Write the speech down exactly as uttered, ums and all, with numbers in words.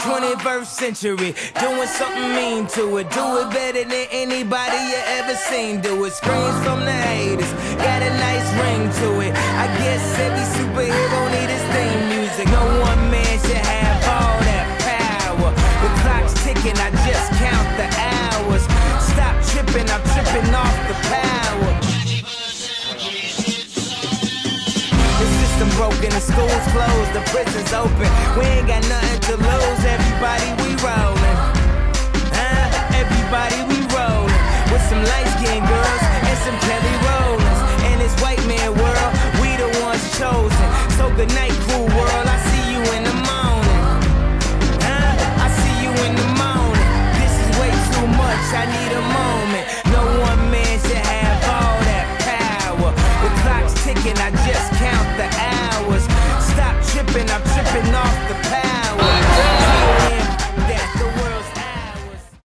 twenty-first century, doing something mean to it. Do it better than anybody you ever seen do it. Screams from the haters, got a nice ring to it. I guess every superhero need his theme music. No one man should have all that power. The clock's ticking, I just count the hours. Stop tripping, I'm tripping off the power. The system broken, the school's closed, the prison's open. We ain't got nothing to lose, everybody we rollin'.